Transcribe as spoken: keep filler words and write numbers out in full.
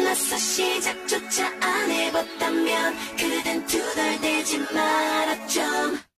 만나서 시작조차 안 해봤다면 그댄 투덜대지 마라 좀.